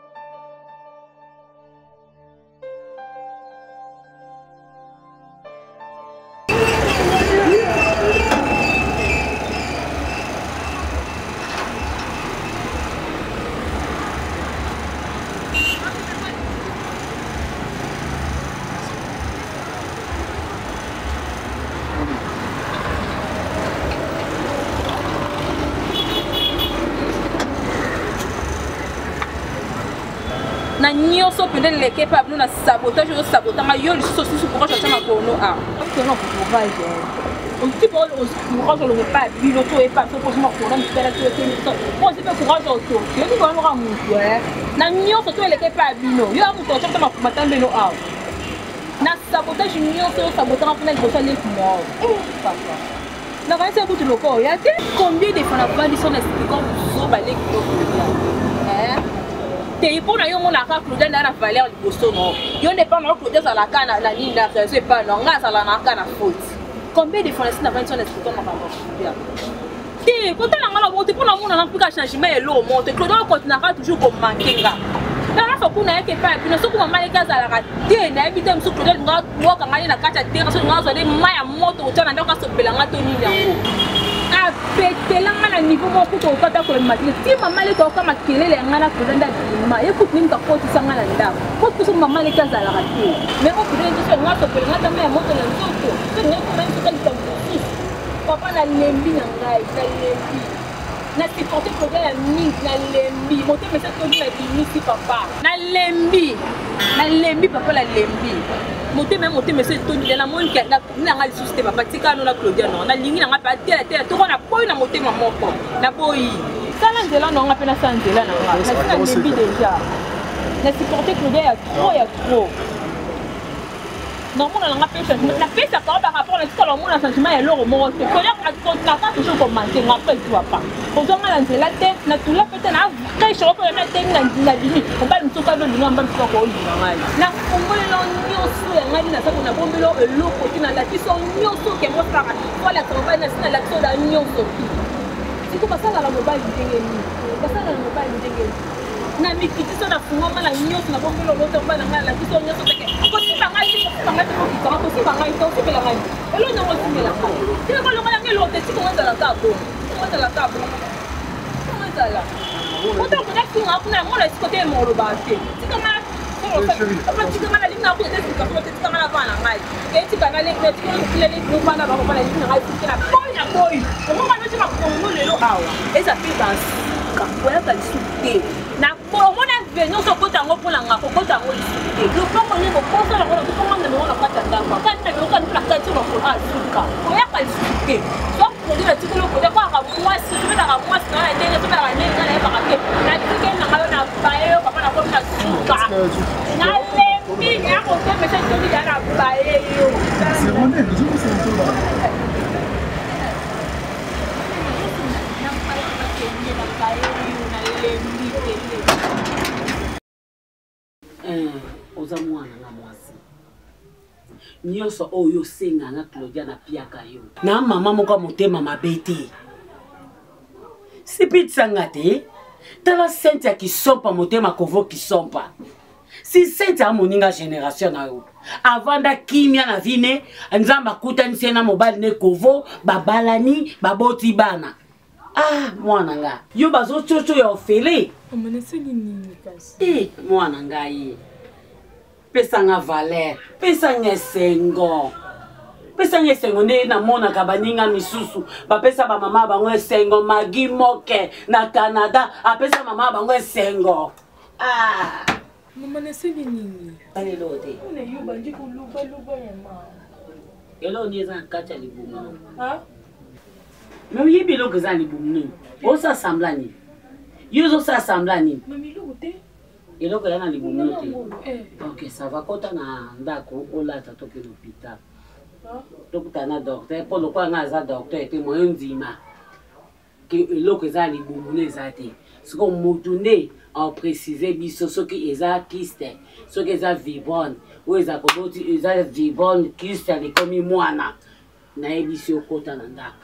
Speaker 9: na nyonso pende leke pa bino na sabotage yo sabotanga yo lisusu susu pourquoi je chama kono a que non courage on dit pour le courage le pas bino to e pas to pour moi kono mpela to te to on dit pas courage auto yo ni kono ra mutu eh na nyonso to leke pa bino yo amu to chama matambe no a na sabotage nyonso yo sabotanga pena liboso le mo papa na va essayer de loko ya te combien de fois na bandi son expliquer zo balé ko eh te ipona yo mona ka Claudia na na valeur liboso no yo ne pas na Claudia za la kana na nini na c'est pas non nga za la na kana faute combien de fois na vingt sur les trucs comme ça te ko tala ngala bo te pona mona na pika changement elo mo te Claudia continuera toujours comme manquinga na na fa kuna yake pa pina so kuma maleka za la ka te na ebite mso Claudia nga woka ngani na kacha te so nga zo de maya moto utana ndoka so belanga to nini yango apetela na niveau moko to kata ko matile ti mama le to kama kelele ngana ko ndanda ma écoute ninga ko ti sanga na nda ko to so mama le kaza la rate mais on peut dire que ngato pe ngata me moto na nzoto to ne ko même to ta papa na lembi na ngai na lembi na ti porte problème ya mingi na lembi moto me sa to na dimisi papa na lembi na lembi papa la lembi moté même moté mais c'est Tony la monde qui na na ngali susté papa tika no na Claudia non na lingi na ngapa tela tela to na boy na moté maman ko na boy sala ndela no ngapa na sala ndela na ngapa na lembi déjà na supporter Claudia ya trop ya trop Normalement, on a pêché. La pêche, ça par rapport à ce que l'on a sentiment et l'eau remonte. Il faut que toujours commenter, après tu vas pas. On doit lancer la tête, la tout là peut-être un vrai choc pour la tête la vie. On va nous toquer le nom, on va nous toquer le nom. La combo l'on nyoso ya ngani na sabu na bombe lo eloko tina la tiso nyoso ke mo sara. Voilà campagne nationale l'action da nyoso. Si tu passes à la mobile ndengeni. Passer à la mobile ndengeni. Na mikiti so na fungo mala nyoso na bombe lo loto mala ngala tiso nyoso teke. Ko si bangali bangali ko kita ko si bangali to si bela ngai. Elo na mo si bela ngai. Ti ko lo ngala ngelo te ti ko ngala la tabo. Ko ngala la tabo. Ko ngala la. Ko to ko da funga kuna mo la sikote mo ro ba te. Ti ko ngala apa ti ko ngala linga ko te ti ko te ti ko ngala bana ngai. Ke ti kana le ti ko le le ko bana ba ko bana ni ngai ti na boy na boy. Ko mo ma no ti ma ko mo le lo awa. Esa pi dans ka ko ya ka suke. Na ko mo na venir so ko tango pour la ngako ko tango suke. Ko ko mo ne ko ko so la ko ko mo na mo na ka tanga. Ka na ko kan la ka ti ko a suka. Ko ya ka suke. So ko dira ti ko ko da kwa ka mo si ti da ka mo si na ne ne to da ne na ba ka ke. Na ti ke na ka na ba e ko na ko na suka. Na le mi ya ko te me se to di ya na ba e yo. C'est mon nez, je me sens tout là.
Speaker 14: Oza mwana na mwasi nyonso oyo senga na Claudia na piaka yo na mama moko motema mabete sipitsanga te tala sente ya kisompa motema kovo kisompa si sente ya moninga génération na yo avanda kimia na vine nzamba kutanisi na mobali ne kovo babalani baboti bana. Ah, mwana nga yo bazo chocho ya ofele omenese nini kasi eh mwana nga ye pesa nga valeur pesa nga sengo pesa nga sengo ne na mona ka baninga misusu ba pesa ba mama bango sengo magi moke na Canada apesa mama bango sengo. Ah mama nese nini ale lote ne yo bandi ko luba luba ya ma elo ni za kacha libumu ha mais oui bilo que ça libumu o sa samblani yo zo sa samblani mami lote et donc il y a un libumu te ok ça va kota na ndako ola ta toke l'hôpital donc ta na docteur pour le quoi na za docteur et moi ndima que lo que ça libumu ne za te ce qu'on motourner en préciser biso ce que eza kiste ce que eza vibone ou eza koboti eza vibone kiste les comme mwana na ebisi okota na ndako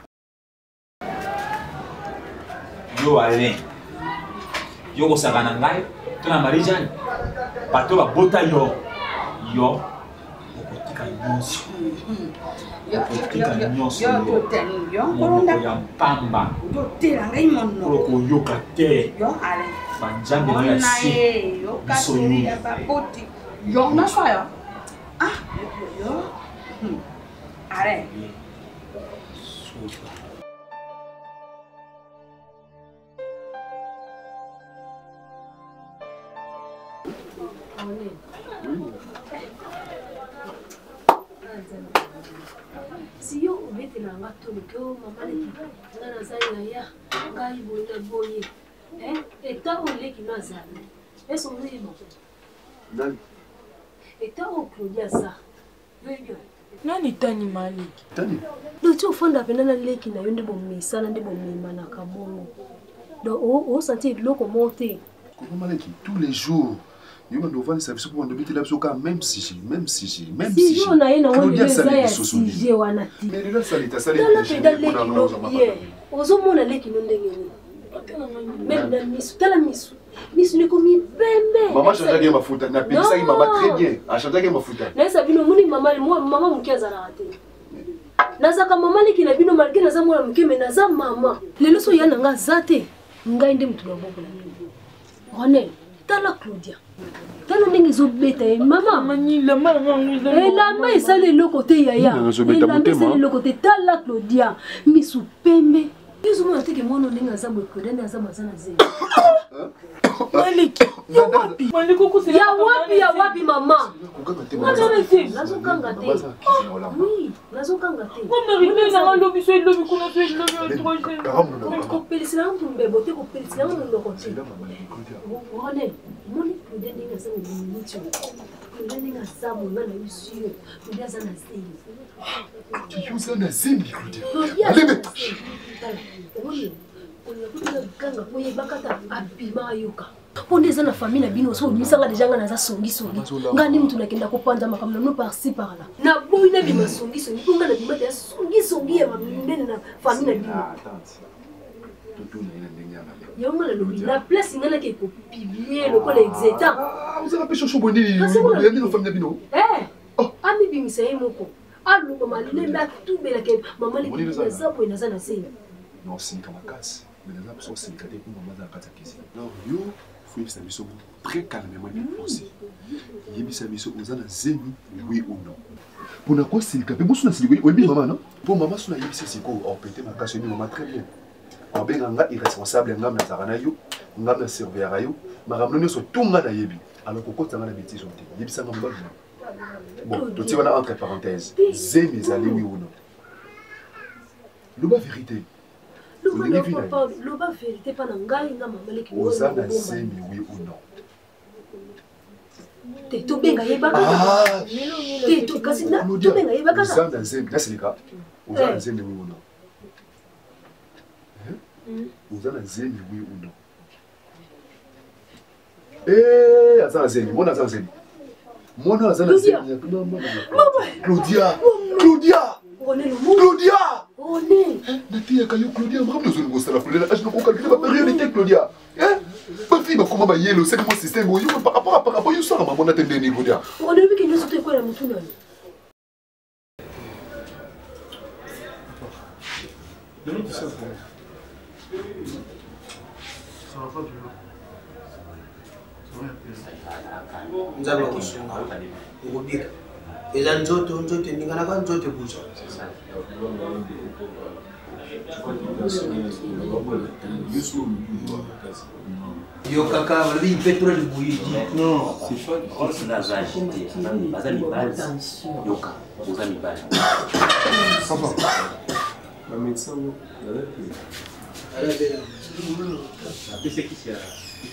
Speaker 8: yo ale yo ko sagana ngai tuna marijani pato ba bota yo yo okotika nyonso yo okotika nyonso yo teni yo kolonda ya pamba yo tela ngai mono ko yoka te yo ale banjambe no ya si yo kasuri ya baboti yo na faya ah yo ale
Speaker 3: si yo obete na nga tolo ke o mama leki nga nazali na ya ngai boye na boye eta oleki no azali eso oyeba eta o Claudia aza yoyebio nani tani maleki
Speaker 7: tani
Speaker 3: doti ofanda pena na leki na yo nde bomesana nde bomemanaka bongo donc osenti eloko moko te
Speaker 7: maleki tous les jours yo mando vani service pour ndo bitela bisoka même si même si même
Speaker 3: si
Speaker 7: si
Speaker 3: yo na yena woni ya sije wana ti
Speaker 7: mais là ça l'état ça
Speaker 3: l'état ozo mona leki no ndengeni même na misu tala misu misu ne komi bembe
Speaker 7: maman chantage mafuta na pesa ki maman très bien a chantage mafuta
Speaker 3: na ça bino muni mama mama mukiaza na rate nazaka mama leki na bino malgré naza mwana mukeme naza mama lelo so yana nga zate ngai ndi mutu loboko na mimi Ronel tala Claudia tala ndenge zobeta mama manila mama elamba esali eloko te yaya elamba esali eloko te tala Claudia misu pembe yuzu mwana teke mwana ndenge aza boye Claudia ndenge aza mazana zeli maliki ya wapi maliki kusema ya wapi ya wapi mama mwana te nazokanga te oui nazokanga te mama rimena na lobi so lobi kuna so lobi troisième ko pelisila mtu mbebo te ko pelisila mtu ndoko te Ronel moni Claudia ndenge aza mominiti Claudia ndenge aza monga na yo sur Claudia aza na zemi
Speaker 15: yo oza na zemi Claudia alebe
Speaker 3: omoni oyakutela bikanga po yebaka ata abima ayoka mpo nde eza na famille na bino so obimisanga deja nga naza songisongi nga nde mutu nakenda kopanza makambo nano parci par là naboyi nabima songisongi mpo nga nabima te ya songisongi ya mandene na famille na bino yango nalobi na place nga nake kopiblie lokola exetant
Speaker 15: ozala mpe shosho bonini yandi na famille na bino
Speaker 3: amibimisa ye moko aloba malembe atubelake mama lekiaza boye naza na se
Speaker 15: naosilika makasi mais naza biso osilika te mpo mama aza na kati ya kisi alors yo foyebisa biso très calmement déposé yebisa biso oza na zemi oui ou non mpona kosilika mpe boso na silika oyebi mama no mpo mama so nayebisa sikoyo opete makasi oyebi mama très bien obenga nga irresponsable ngam nazalaka na yo ngam na surveillaka yo makambo nyonso to nga nayebi alors kokotanga na bétise te yebisanga mobali bon totie wana entre parenthèse zemi ezali oui ou non loba vérité
Speaker 3: loba vérité mpa na ngai nga mamaleki
Speaker 15: oza na zemi oui ou non
Speaker 3: te tobenga yebaka te kasi tobenga yebaka
Speaker 15: oza na zemi nasilika oza na zemi oui ou non oza na zemi oui ou non eh aza na zemi mona aza na zemi mona aza na zemi Claudia Claudia Claudia nateyaka yo Claudia makambo ozolinga osala Claudia age nakokalkule bapériodité Claudia bafille bakoma bayele osali mo système oyo par rapport à par rapport yo osala mamona te ndeni Claudia
Speaker 3: onelobiki nyonso to ekola motu nani
Speaker 15: Donne-nous tout ça pour moi. Ça va pas du tout.
Speaker 16: nzaba kusunga ngobika eza nzoto nzoto ndingana ka nzoto kuzo yo kaka bali petrol bouilli non c'est pas c'est la agité bazali base yoka bazali base
Speaker 15: papa la médecin là
Speaker 16: allez bien
Speaker 8: c'est qui c'est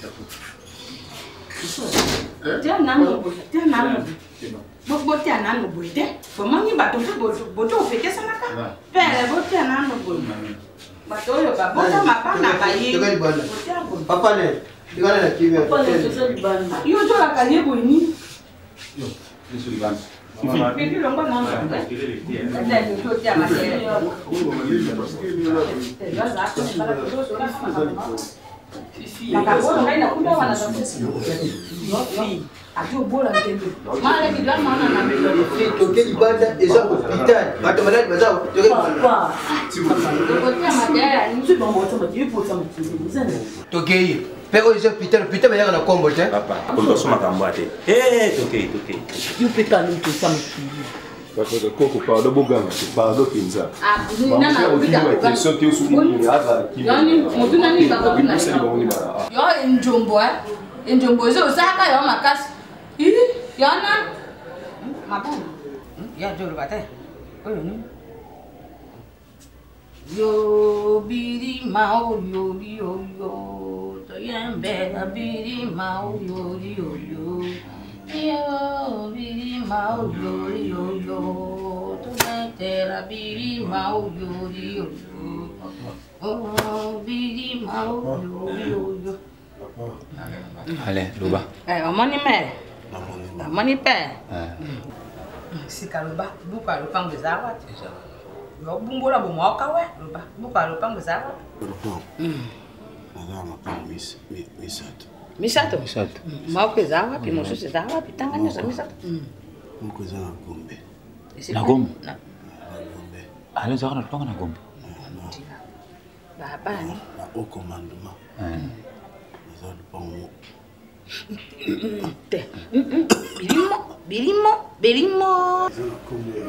Speaker 5: Tiens, non, tiens, non. Bon, bon, tiens, non, bon, tiens. Comment il va te faire, bon, bon, tu fais qu'est-ce que ça n'a pas? Bon, tiens, non, bon. Bateau, le babo, ça m'a pas nabaillé.
Speaker 16: Papa, ne, tu vas la qui vient.
Speaker 5: Yo, tu la calé, bon, ni.
Speaker 8: Yo, je suis Liban.
Speaker 5: Et puis, l'on va non,
Speaker 16: Tokei, pero ese hospital, hospital me llega na combo, te.
Speaker 12: Papa, quando soma kambate. Eh, tokei, tokei.
Speaker 14: You peta no to some.
Speaker 15: Parce que Coco pardon boganga, pardon kinza.
Speaker 5: Ah, nana,
Speaker 15: na question que sou ni ava ki.
Speaker 5: Yani, mutu nani ba ko na. Yo enjombo ah. Enjombo zo saka yo makasi. Ih, yana. Mabu. Ya jolo bate. Oyo ni. Yo biri mao yo yo yo. To yembe na biri mao yo yo yo. Yo biri mao yo yo yo. To metera biri mao yo yo yo. Oh biri mao yo yo yo.
Speaker 8: Allez, Loba.
Speaker 5: Eh, omoni mere. Omoni pe. Sika Loba, buka lupango zawa. Yo bumbola bomoka we, Loba. Buka lupango zawa. Mm.
Speaker 7: Azama pa mis misato.
Speaker 5: Misato?
Speaker 8: Misato.
Speaker 5: Mauke zawa, pi mosu se zawa, pi tanganya sa misato.
Speaker 7: Mko za na gombe.
Speaker 8: Na gombe?
Speaker 5: Na
Speaker 7: gombe.
Speaker 8: Ale za na tonga na gombe.
Speaker 5: Baba ni.
Speaker 7: Na au commandement.
Speaker 8: Eh.
Speaker 7: Za lupango.
Speaker 5: Te. Bilimo, bilimo, bilimo.
Speaker 7: Za na gombe.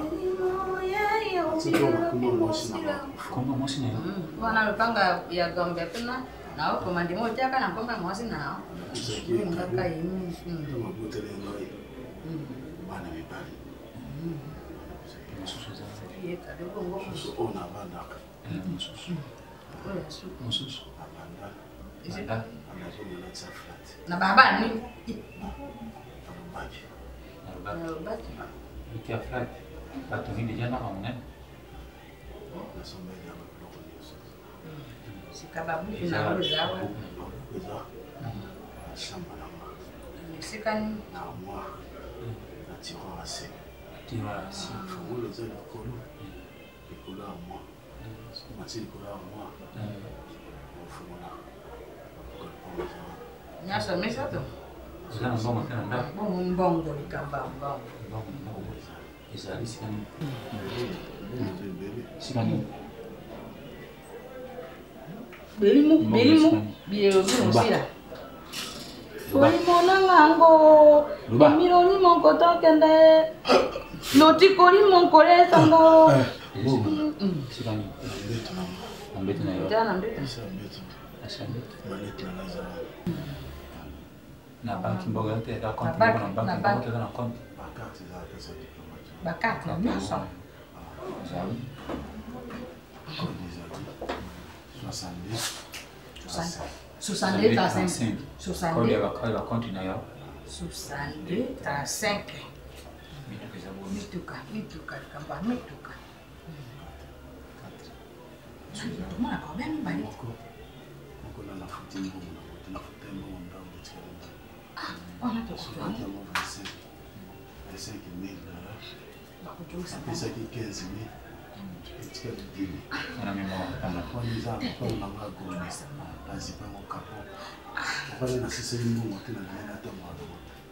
Speaker 8: Kombo mosi na.
Speaker 5: Wana lupanga ya gombe pena. Na au commandement utaka na komba mosi na. Ngaka yimi.
Speaker 7: Mabutele ngai. Bana mibali.
Speaker 8: Mususu za.
Speaker 5: Ye kadogo ngo.
Speaker 7: Ona bana.
Speaker 8: Mususu.
Speaker 5: Oya su.
Speaker 8: Mususu.
Speaker 7: Abanda.
Speaker 5: Na baba ni.
Speaker 8: Qui a flat, bah tu vis déjà là on est.
Speaker 5: C'est kababu na roza. C'est quand
Speaker 7: na moi na tiroir assez.
Speaker 8: Tiroir assez.
Speaker 7: Faut le zéro colo. Le colo à moi. Ma c'est le colo à moi. Faut là.
Speaker 5: Nyasa mesa to.
Speaker 8: Là on va monter là.
Speaker 5: Bon bon de kamba bon.
Speaker 8: Ezali sikani. Sikani.
Speaker 5: Belimu, belimu, bielo bielo Bolimo nangango. Mironi mon koto kende. Loti kori mon kore sango.
Speaker 8: Sikani. Ambete na yo.
Speaker 5: Tana ambete.
Speaker 8: Asambete. Malete na lazara. Na banki mboga yote ya konti na banki mboga yote na konti.
Speaker 7: Bakati za pesa diplomate.
Speaker 5: Bakati na nyasa.
Speaker 8: Zawi.
Speaker 5: soixante-deux trente-cinq.
Speaker 8: soixante-deux compte na yo.
Speaker 5: soixante-deux trente-cinq. Mituka, mituka, kamba mituka. Tuma na problème bali.
Speaker 7: Moko na futi mbongo na futi mbongo ndambo tsela.
Speaker 5: Ah, on a tout ça.
Speaker 7: vingt-cinq mille dollars.
Speaker 5: Ba ko josa.
Speaker 7: Pesa ki quinze mille.
Speaker 8: Ana mémoire ana
Speaker 7: kwa niza kwa manga goma azipa mo kapo kwa na sisi mbongo tena na hata mwana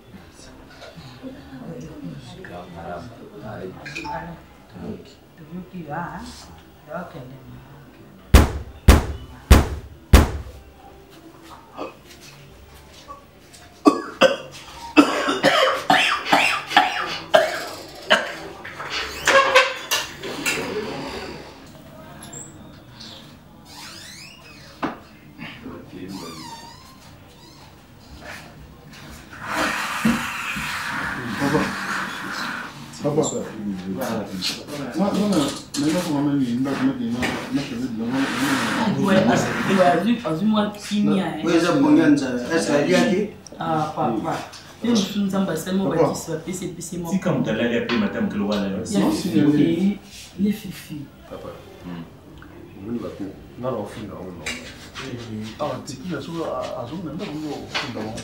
Speaker 14: azumwa kimia
Speaker 17: weza kunyanza asali yake
Speaker 14: ah papa ndio mfunza mbasemo batisi bapese pese mo
Speaker 13: tika mtalali api matam kilo wala
Speaker 14: le fifi
Speaker 15: papa muni baku na ro finga ono ah tiki ya so azumna ndo ngo finga mo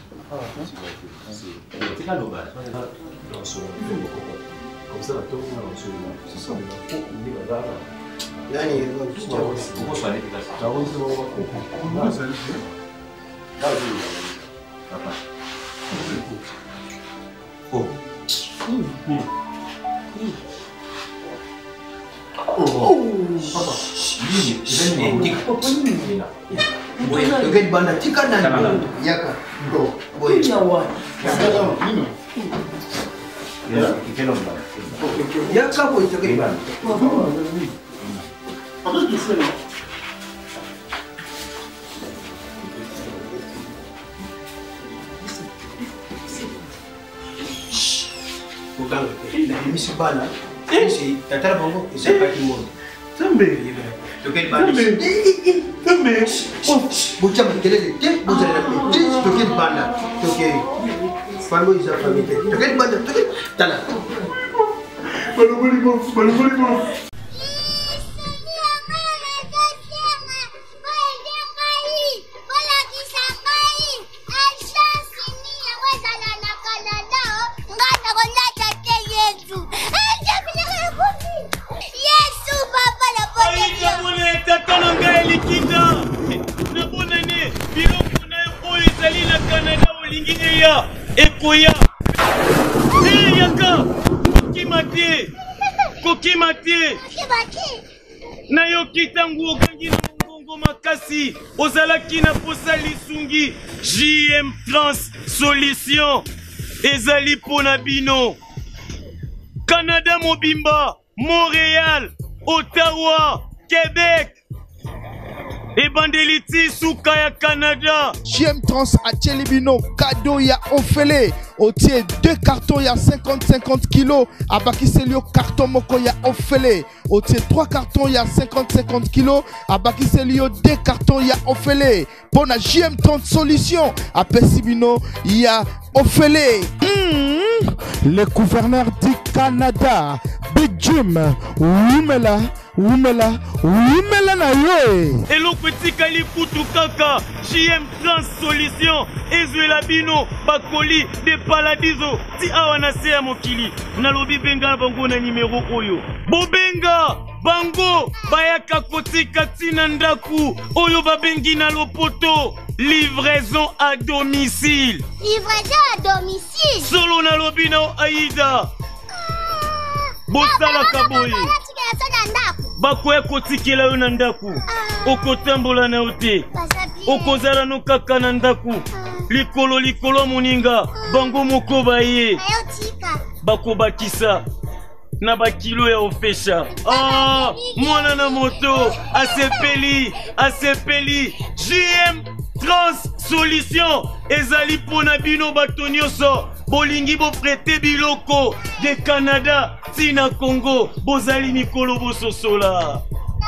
Speaker 15: ah
Speaker 13: tika lo ba
Speaker 15: non so comme ça la tombe on se c'est ça mais la dara
Speaker 17: yani
Speaker 13: uko swali kika
Speaker 15: na wote wa kwa ça
Speaker 13: kazi papa oh
Speaker 14: mm
Speaker 17: oh papa nini nini tika papa nini boy toget banda tika nani yaka ndo boy
Speaker 14: ya wa
Speaker 17: nini
Speaker 13: ya kikelo mba
Speaker 17: yaka boy toget banda
Speaker 15: Apa tu c'est là?
Speaker 17: Bukan, ini misi bana. Misi, tatara bongo, isa pati mo.
Speaker 15: Tambe.
Speaker 17: Toket bana.
Speaker 15: Tambe.
Speaker 17: Oh, buca berkelele, tik buca lagi. Tik toket bana, toket. Fambo isa famite. Toket bana, toket. Tala.
Speaker 15: Baru beri bom, baru beri bom.
Speaker 18: Ekoya Eh yaka Kokimate Kokimate Na yoki tangu okangi na mbongo makasi Ozalaki na posa lisungi J M Trans Solution Ezali pona bino Canada Mobimba Montréal Ottawa Québec Ebandeliti Souka ya Canada.
Speaker 19: J M Trans à Tchelibino, cadeau ya Ofele. Au tiers deux cartons ya cinquante cinquante kilos. À Bakiselio carton moko ya Ofele. Au tiers trois cartons ya cinquante cinquante kilos. À Bakiselio deux cartons ya Ofele. Pour la J M Trans solution. À Pessibino ya Ofele. Mmh. Le gouverneur du Canada, Big Jim, Wumela, Wumela, Wumela na yo.
Speaker 18: Hello petit Kali Kutu Kaka, J M Trans Solution, Ezuela Bino, Bakoli, de Paladizo, Ti Awana Sea Mokili, Nalobi Benga Bango na numéro Oyo. Bobenga, Bango, Bayaka Kotika Tinandaku, Oyo Babengi na Lopoto. Livraison à domicile.
Speaker 20: Livraison à domicile.
Speaker 18: Solo na lobina Aïda. Bosala kaboye. Bakoya kotikela yo na ndaku. Okotambola na ote. Okozala no kaka na ndaku. Likolo likolo moninga. Bango moko baye. Bakobakisa. Na bakilo ya ofesha. Ah, mwana na moto. Asepeli, asepeli. J M Trans Solution. Ezali pona bino batonyoso. Bolingi bo prete biloko de Canada, Tina Congo, bozali Nikolo Bososola.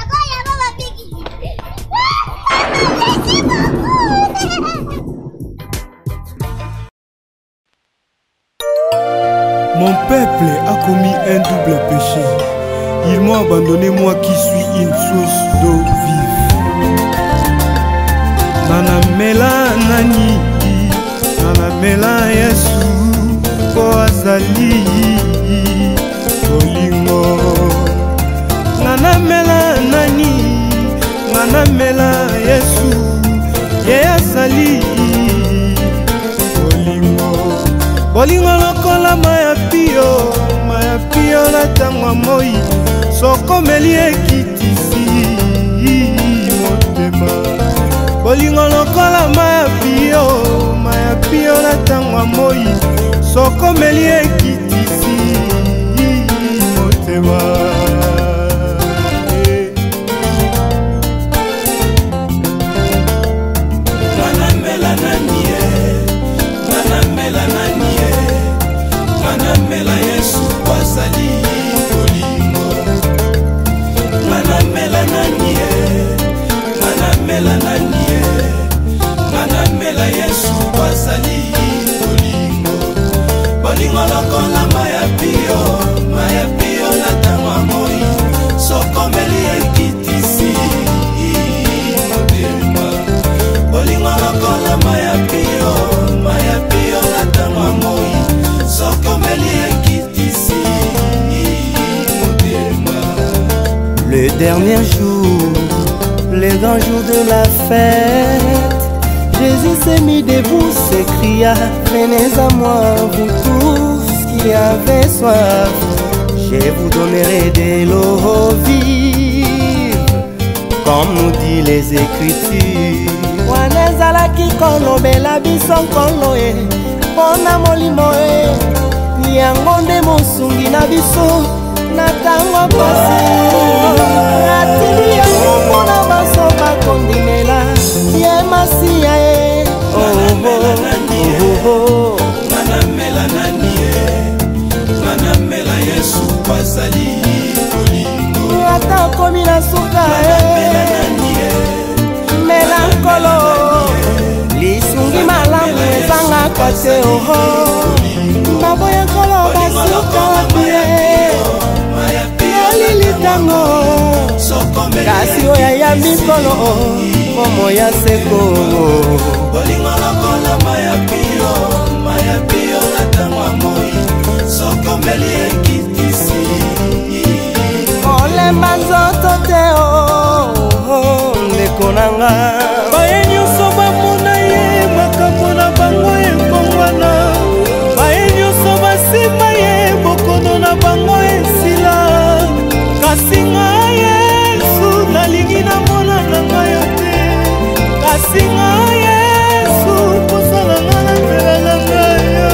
Speaker 1: Mon peuple a commis un double péché. Ils m'ont abandonné, moi qui suis une source d'eau vive. Nana mela nani, nana mela Yesu, po azali olingo. Nana mela nani, nana mela Yesu, ye azali olingo. Bolingo lokola maya pio, maya pio na tangwa moi, soko meli ekitisi motema. Bolingo lokola maya pio, maya pio na tangwa moi, soko meli ekitisi motema.
Speaker 21: Manamela nanie, manamela nanie, manamela Yesu wasali bolingo. Manamela nanie, manamela nanie, manamela Yesu wasali bolingo. Bolingo lokola maya pio, maya pio na tangwa moi, soko meli ekitisi motema. Bolingo lokola maya pio, maya pio na tangwa moi, soko meli ekitisi motema.
Speaker 1: Le dernier jour, le grand jour de la fête, Jésus s'est mis debout, s'écria, venez à moi, vous tous qui avez soif, je vous donnerai de l'eau vive, comme nous dit les Écritures. Wanezalaki kolobela biso nkolo e, pona molimo e, yango nde mosungi na biso, na tango pasi. Atili yango mpona baso bakondimela, ye masiya e.
Speaker 21: Manamela nanie, manamela Yesu wasali bolingo.
Speaker 1: Ata okomi na suka e, melankolo, lisungi malamu ezangaka te oho. Naboya nkolo basuka wapie, yolili tango, kasi oya ya mikolo, momo ya seko.
Speaker 21: Bolingo lokola maya pio, maya pio na tangwa moi, soko meli ekitisi.
Speaker 1: Olemba nzoto te o, ndeko nanga. Baye nyonso bamona ye, makambo na bango ekongwana. Baye nyonso basima ye, bokono na bango esila. Kasi nga Yesu, nalingi namona na ngai yo te. Kasi nga Yesu, posa na nga na mpela na ngai yo.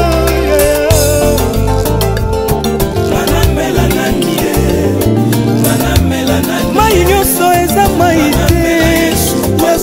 Speaker 21: Manamela nanie, manamela nanie,
Speaker 1: mai nyonso eza mai te.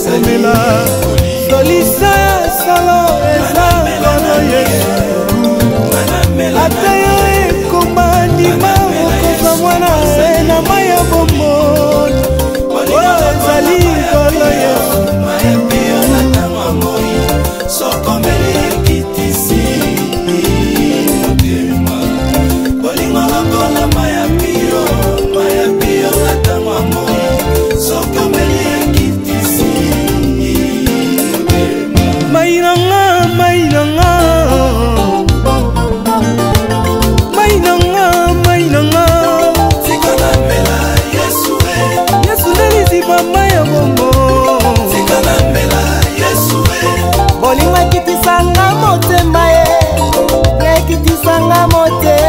Speaker 1: bolingo ekitisanga motema ye ekitisanga motema